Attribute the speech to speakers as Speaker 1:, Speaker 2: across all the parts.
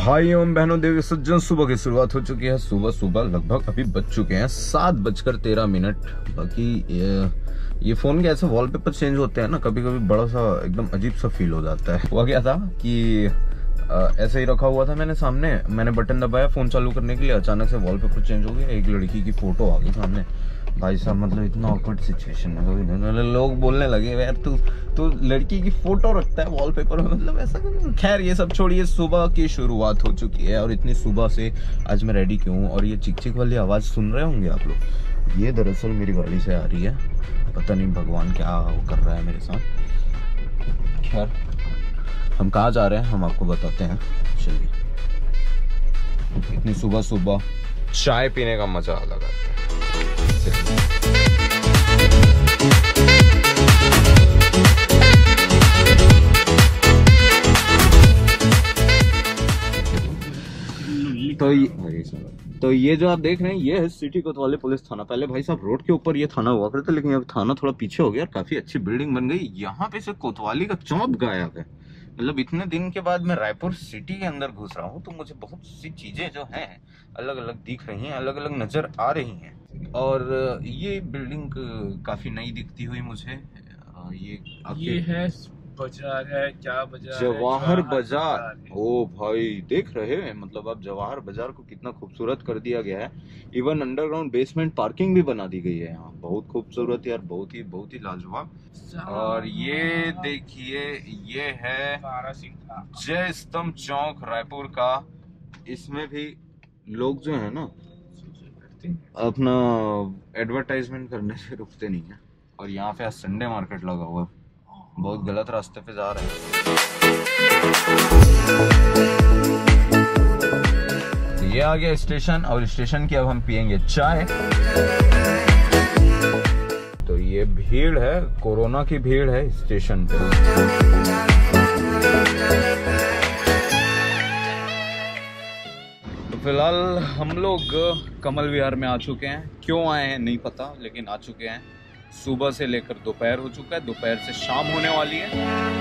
Speaker 1: भाई एवं बहनों, देवी सज्जन, सुबह की शुरुआत हो चुकी है। सुबह लगभग अभी बज चुके हैं 7:13। बाकी ये फोन के ऐसे वॉलपेपर चेंज होते हैं ना, कभी कभी बड़ा सा एकदम अजीब सा फील हो जाता है। हुआ क्या था कि ऐसे ही रखा हुआ था मैंने सामने, मैंने बटन दबाया फोन चालू करने के लिए, अचानक से वॉलपेपर चेंज हो गया, एक लड़की की फोटो आ गई सामने। भाई साहब मतलब इतना ऑकवर्ड सिचुएशन में लोग बोलने लगे यार तू लड़की की फोटो रखता है वॉलपेपर में, मतलब ऐसा। खैर ये सब छोड़िए, सुबह की शुरुआत हो चुकी है और इतनी सुबह से आज मैं रेडी क्यों हूँ। और ये चिक चिक वाली आवाज़ सुन रहे होंगे आप लोग, ये दरअसल मेरी गाड़ी से आ रही है। पता नहीं भगवान क्या कर रहा है मेरे साथ। खैर हम कहाँ जा रहे हैं हम आपको बताते हैं, चलिए। इतनी सुबह चाय पीने का मजा अलग आता है। तो ये जो आप देख रहे हैं ये है सिटी कोतवाली पुलिस थाना। पहले भाई साहब रोड के ऊपर ये थाना हुआ करता, लेकिन अब थाना थोड़ा पीछे हो गया, काफी अच्छी बिल्डिंग बन गई। यहाँ पे से कोतवाली का चौक गायब है। मतलब इतने दिन के बाद मैं रायपुर सिटी के अंदर घुस रहा हूँ तो मुझे बहुत सी चीजें जो हैं अलग अलग दिख रही हैं, अलग अलग नजर आ रही हैं। और ये बिल्डिंग काफी नई दिखती हुई मुझे। ये है बाजार है, क्या बाजार? जवाहर बाजार। ओ भाई देख रहे हैं, मतलब अब जवाहर बाजार को कितना खूबसूरत कर दिया गया है। इवन अंडरग्राउंड बेसमेंट पार्किंग भी बना दी गई है यहाँ। बहुत खूबसूरत यार, बहुत ही लाजवाब। और ये देखिए, ये है जय स्तंभ चौक रायपुर का। इसमें भी लोग जो है ना अपना एडवर्टाइजमेंट करने से रुकते नहीं है। और यहाँ पे संडे मार्केट लगा हुआ है। बहुत गलत रास्ते पे जा रहे हैं। ये आ गया स्टेशन, और स्टेशन की अब हम पियेंगे चाय। तो ये भीड़ है, कोरोना की भीड़ है स्टेशन पे। तो फिलहाल हम लोग कमल विहार में आ चुके हैं। क्यों आए हैं नहीं पता, लेकिन आ चुके हैं। सुबह से लेकर दोपहर हो चुका है, दोपहर से शाम होने वाली है।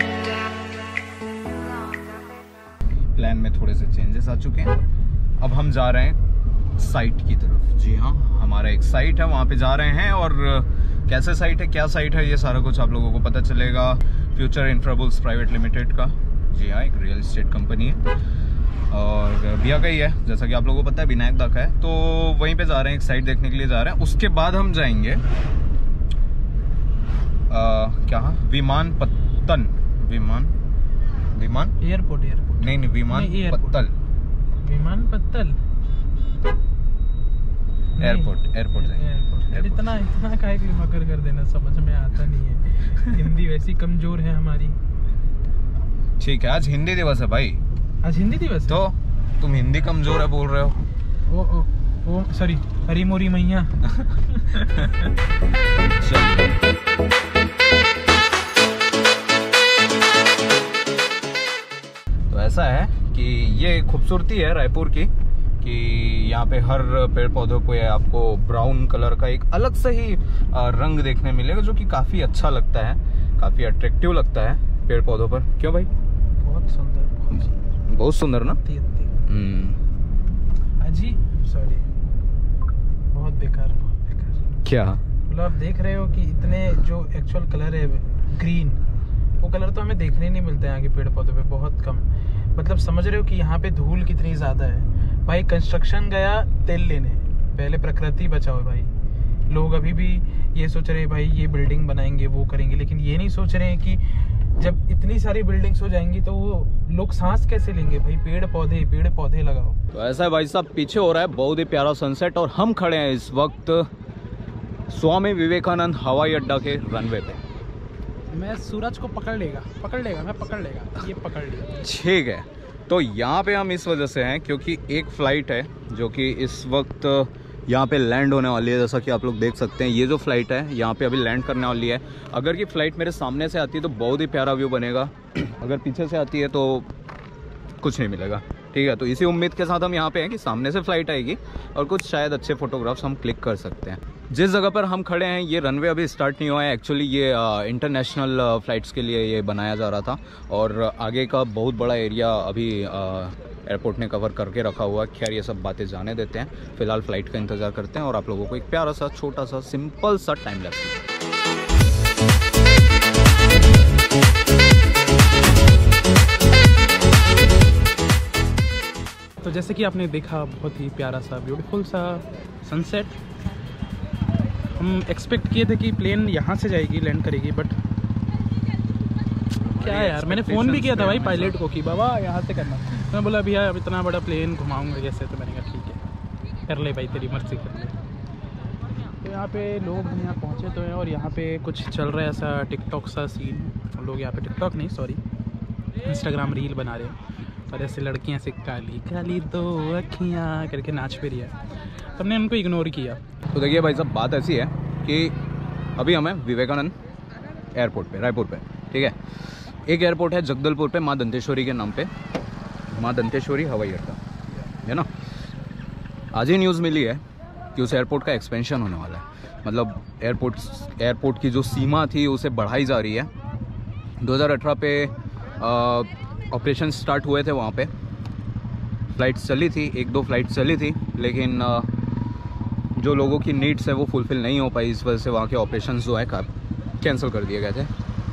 Speaker 1: प्लान में थोड़े से चेंजेस आ चुके हैं। अब हम जा रहे हैं साइट की तरफ। जी हाँ, हमारा एक साइट है, वहाँ पे जा रहे हैं। और कैसे साइट है, क्या साइट है, ये सारा कुछ आप लोगों को पता चलेगा फ्यूचर इंफ्राबुल्स प्राइवेट लिमिटेड का। जी हाँ, एक रियल एस्टेट कंपनी है और बिया का ही है, जैसा कि आप लोगों को पता है, विनायक दा का है। तो वहीं पे जा रहे हैं, एक साइट देखने के लिए जा रहे हैं। उसके बाद हम जाएंगे क्या विमानपत्तन, विमान एयरपोर्ट नहीं विमानपत्तल एयरपोर्ट जाएंगे।
Speaker 2: इतना काहे कि मकर कर देना, समझ में आता नहीं है। हिंदी वैसी कमजोर है हमारी।
Speaker 1: ठीक है, आज हिंदी दिवस है भाई।
Speaker 2: आज हिंदी दिवस
Speaker 1: तो तुम हिंदी कमजोर है बोल रहे हो? ओ
Speaker 2: सॉरी, हरी मोरी मैया।
Speaker 1: तो ऐसा है कि ये खूबसूरती है रायपुर की कि यहाँ पे हर पेड़ पौधों पे आपको ब्राउन कलर का एक अलग से ही रंग देखने मिलेगा, जो कि काफी अच्छा लगता है, काफी अट्रैक्टिव लगता है पेड़ पौधों पर। क्यों भाई? बहुत सुंदर ना।
Speaker 2: अजी सॉरी, बहुत बेकार।
Speaker 1: क्या
Speaker 2: मतलब आप देख रहे हो कि इतने जो एक्चुअल कलर है ग्रीन, वो कलर तो हमें देखने नहीं मिलता है यहाँ के पेड़ पौधों पे, बहुत कम। मतलब समझ रहे हो कि यहाँ पे धूल कितनी ज्यादा है। भाई कंस्ट्रक्शन गया तेल लेने, पहले प्रकृति बचाओ भाई। लोग अभी भी ये सोच रहे हैं भाई ये बिल्डिंग बनाएंगे, वो करेंगे, लेकिन ये नहीं सोच रहे हैं कि जब इतनी सारी बिल्डिंग्स हो जाएंगी तो वो लोग सांस कैसे लेंगे भाई। पेड़ पौधे लगाओ।
Speaker 1: तो ऐसा है भाई साहब, पीछे हो रहा है बहुत ही प्यारा सनसेट और हम खड़े हैं इस वक्त स्वामी विवेकानंद हवाई अड्डा के रनवे पे।
Speaker 2: मैं सूरज को पकड़ लेगा, ये पकड़ लिया।
Speaker 1: ठीक है, तो यहाँ पे हम इस वजह से हैं क्योंकि एक फ्लाइट है जो कि इस वक्त यहाँ पे लैंड होने वाली है। जैसा कि आप लोग देख सकते हैं, ये जो फ्लाइट है यहाँ पे अभी लैंड करने वाली है। अगर ये फ्लाइट मेरे सामने से आती है तो बहुत ही प्यारा व्यू बनेगा, अगर पीछे से आती है तो कुछ नहीं मिलेगा। ठीक है, तो इसी उम्मीद के साथ हम यहाँ पे हैं कि सामने से फ्लाइट आएगी और कुछ शायद अच्छे फोटोग्राफ्स हम क्लिक कर सकते हैं। जिस जगह पर हम खड़े हैं ये रनवे अभी स्टार्ट नहीं हुआ है। एक्चुअली ये इंटरनेशनल फ़्लाइट्स के लिए ये बनाया जा रहा था और आगे का बहुत बड़ा एरिया अभी एयरपोर्ट ने कवर करके रखा हुआ। खैर ये सब बातें जाने देते हैं, फिलहाल फ़्लाइट का इंतज़ार करते हैं और आप लोगों को एक प्यारा सा छोटा सा सिंपल सा टाइम लैप्स।
Speaker 2: तो जैसे कि आपने देखा, बहुत ही प्यारा सा ब्यूटीफुल सा सनसेट। हम एक्सपेक्ट किए थे कि प्लेन यहाँ से जाएगी, लैंड करेगी, बट क्या यार, मैंने फ़ोन भी किया था भाई पायलट को कि बाबा यहाँ से करना। तो मैं बोला भैया अब इतना बड़ा प्लेन घुमाऊँगा कैसे, तो मैंने कहा ठीक है कर ले भाई, तेरी मर्जी कर ले। तो यहाँ पे लोग यहाँ पहुँचे तो हैं और यहाँ पे कुछ चल रहा है ऐसा टिकटॉक सा सीन। लोग यहाँ पे टिकटॉक नहीं, सॉरी, इंस्टाग्राम रील बना रहे हैं और ऐसे लड़कियाँ से काली काली दो अखियाँ करके नाच पे रही है। तो हमने उनको इग्नोर किया।
Speaker 1: तो देखिए भाई साहब, बात ऐसी है कि अभी हमें विवेकानंद एयरपोर्ट पे, रायपुर पे, ठीक है, एक एयरपोर्ट है जगदलपुर पे माँ दंतेश्वरी के नाम पे, माँ दंतेश्वरी हवाई अड्डा है ना। आज ही न्यूज़ मिली है कि उस एयरपोर्ट का एक्सपेंशन होने वाला है। मतलब एयरपोर्ट की जो सीमा थी उसे बढ़ाई जा रही है। 2018 पे ऑपरेशन स्टार्ट हुए थे, वहाँ पे फ़्लाइट्स चली थी, 1-2 फ़्लाइट्स चली थी, लेकिन जो लोगों की नीड्स है वो फुलफ़िल नहीं हो पाई। इस वजह से वहाँ के ऑपरेशंस जो है कैंसिल कर दिए गए थे।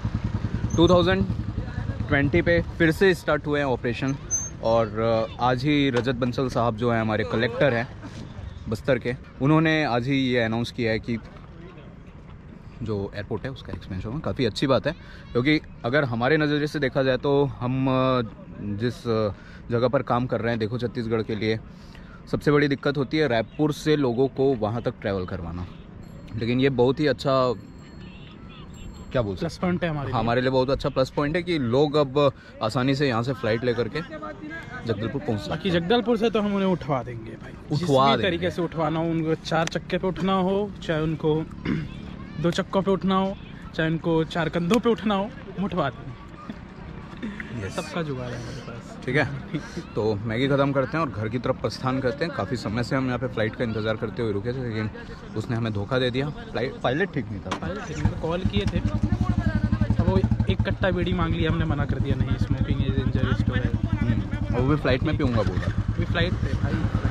Speaker 1: 2020 पे फिर से स्टार्ट हुए हैं ऑपरेशन और आज ही रजत बंसल साहब जो है हमारे कलेक्टर हैं बस्तर के, उन्होंने आज ही ये अनाउंस किया है कि जो एयरपोर्ट है उसका एक्सपेंशन होगा। काफ़ी अच्छी बात है, क्योंकि अगर हमारे नज़रिए से देखा जाए तो हम जिस जगह पर काम कर रहे हैं, देखो छत्तीसगढ़ के लिए सबसे बड़ी दिक्कत होती है रायपुर से लोगों को वहाँ तक ट्रैवल करवाना। लेकिन ये बहुत ही अच्छा, क्या बोल,
Speaker 2: प्लस पॉइंट है
Speaker 1: हमारे लिए बहुत अच्छा प्लस पॉइंट है कि लोग अब आसानी से यहाँ से फ़्लाइट लेकर के जगदलपुर पहुँच सकते।
Speaker 2: बाकी जगदलपुर से तो हम उन्हें उठवा देंगे भाई,
Speaker 1: उठवा
Speaker 2: जिस तरीके से उठवाना हो। उनको 4 चक्के पे उठना हो, चाहे उनको 2 चक्कों पे उठना हो, चाहे उनको 4 कंधों पे उठना हो, हम उठवा देंगे। सबका जुगाड़ है हमारे पास,
Speaker 1: ठीक है। तो मैगी ख़त्म करते हैं और घर की तरफ प्रस्थान करते हैं। काफ़ी समय से हम यहाँ पे फ़्लाइट का इंतज़ार करते हुए रुके थे, लेकिन उसने हमें धोखा दे दिया। पायलट ठीक नहीं था।
Speaker 2: पायलट ठीक नहीं था, कॉल किए थे, अब वो एक कट्टा बीड़ी मांग लिया, हमने मना कर दिया, नहीं smoking is injurious to health.
Speaker 1: और वो भी फ़्लाइट में पीऊँगा बोल रहा।
Speaker 2: अभी फ़्लाइट पे भाई,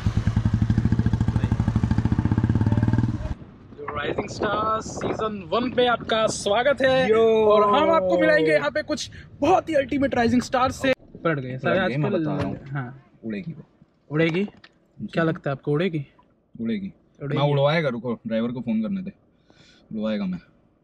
Speaker 2: राइजिंग स्टार सीजन 1 पे आपका स्वागत है। और हम आपको मिलाएंगे यहाँ पे कुछ बहुत ही अल्टीमेट राइजिंग स्टार से। पलट गए सारे आजकल। हाँ,
Speaker 1: उड़ेगी
Speaker 2: उड़ेगी। क्या लगता है आपको, उड़ेगी?
Speaker 1: उड़ेगी। मैं उड़वाएगा, रुको ड्राइवर को फ़ोन करने दे, उड़वाएगा मैं।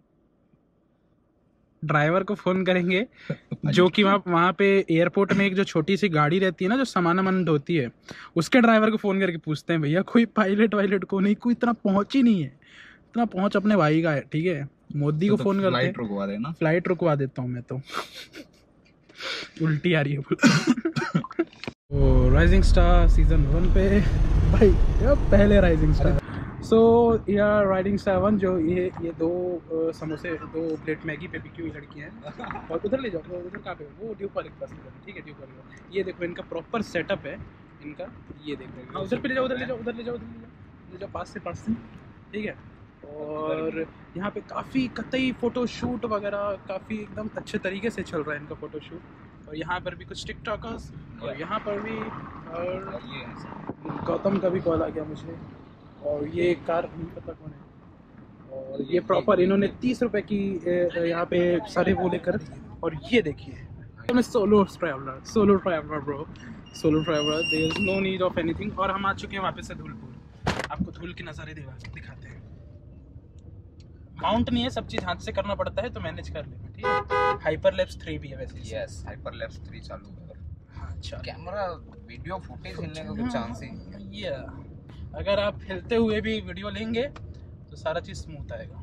Speaker 2: ड्राइवर को फ़ोन करेंगे जो कि वहाँ पे एयरपोर्ट में एक जो छोटी सी गाड़ी रहती है ना, जो सामान ढोती है, उसके ड्राइवर को फ़ोन करके पूछते हैं भैया कोई पायलट वायलट को नहीं, कोई इतना पहुँच ही नहीं है। इतना पहुँच अपने भाई का है, ठीक है। मोदी को फ़ोन करते हैं,
Speaker 1: फ्लाइट रुकवा देना।
Speaker 2: फ्लाइट रुकवा देता हूँ मैं तो। उल्टी आ रही है बोल। तो राइजिंग स्टार सीजन 1 पे भाई, पहले राइजिंग स्टार। सो यार राइजिंग स्टार 1 जो ये 2 समोसे, 2 प्लेट मैगी पे बिकी हुई लड़कियाँ हैं। और उधर ले जाओ, उधर कहाँ पे, वो ड्यूब वाले के पास, ठीक है, ड्यूब वाले। ये देखो इनका प्रॉपर सेटअप है इनका, ये देखो। उधर पे ले जाओ, उधर ले जाओ, उधर ले जाओ, उधर ले जाओ, पास से, ठीक है। और यहाँ पे काफ़ी कतई फ़ोटो शूट वगैरह काफ़ी एकदम अच्छे तरीके से चल रहा है इनका फ़ोटो शूट। और यहाँ पर भी कुछ टिकटॉकर्स, और यहाँ पर भी, और गौतम का भी कॉल आ गया मुझे। और ये कार नहीं पता कौन है। और ये प्रॉपर इन्होंने 30 रुपए की यहाँ पे सारे वो लेकर। और ये देखिए solo traveller bro, solo traveller, there is no need of anything. और हम आ चुके हैं वापस से धूलपुर। आपको धूल के नज़ारे दिखाते हैं। माउंट नहीं है, सब चीज़ हाथ से करना पड़ता है, तो मैनेज कर लेंगे, ठीक है। हाइपरलैप्स 3 भी है वैसे।
Speaker 1: यस, हाइपरलैप्स 3 चालू है।
Speaker 2: हाँ, अच्छा,
Speaker 1: कैमरा वीडियो फुटेज हिलने का कुछ चांस ही नहीं।
Speaker 2: ये अगर आप हिलते हुए भी वीडियो लेंगे तो सारा चीज़ स्मूथ आएगा।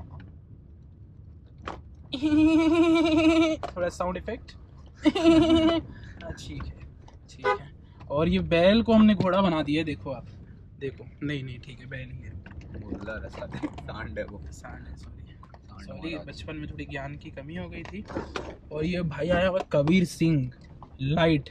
Speaker 2: थोड़ा साउंड इफेक्ट। ठीक है, ठीक है। और ये बैल को हमने घोड़ा बना दिया, देखो आप, देखो। नहीं ठीक है, बैल ही है, सांड है वो, सांड है, सॉरी, बचपन में थोड़ी ज्ञान की कमी हो गई थी। और ये भाई आया हुआ कबीर सिंह लाइट,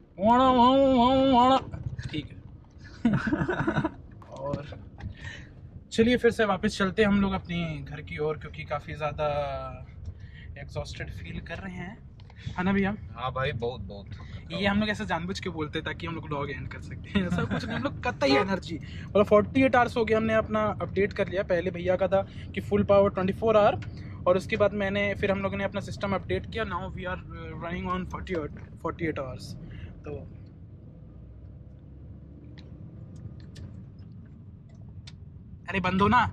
Speaker 2: ठीक है। और चलिए फिर से वापस चलते हैं हम लोग अपने घर की ओर, क्योंकि काफ़ी ज़्यादा एग्जॉस्टेड फील कर रहे हैं। है ना भैया?
Speaker 1: हाँ भाई, बहुत बहुत।
Speaker 2: ये हम लोग ऐसा जानबूझ के बोलते हैं ताकि हम लोग व्लॉग एंड कर सकते हैं, ऐसा कुछ नहीं, हम लोग कतई एनर्जी। मतलब 48 आवर्स हो गए हमने अपना अपडेट कर लिया। पहले भैया का था कि फुल पावर 24 आवर, और उसके बाद फिर हम लोगों ने अपना सिस्टम अपडेट किया। Now we are running on 48 hours. तो अरे बंद हो ना।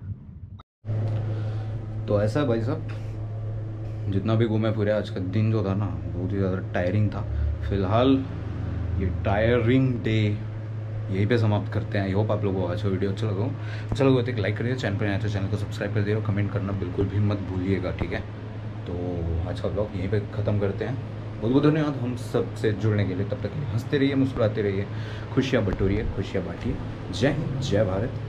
Speaker 1: तो ऐसा है भाई साहब, जितना भी घूमे फिरे आज का दिन जो था ना, बहुत ही ज़्यादा टायरिंग था। फिलहाल ये टायरिंग डे यहीं पे समाप्त करते हैं। आई होप आप लोगों को आज का वीडियो अच्छा लगा तो एक लाइक करिए, चैनल पर नया तो चैनल को सब्सक्राइब कर दिए, कमेंट करना बिल्कुल भी मत भूलिएगा, ठीक है? तो आज का ब्लॉग यहीं पे ख़त्म करते हैं। बहुत बहुत धन्यवाद हम सब से जुड़ने के लिए। तब तक के लिए हंसते रहिए, मुस्कुराते रहिए, खुशियाँ बटोरिए, खुशियाँ बांटिए। जय हिंद, जय भारत।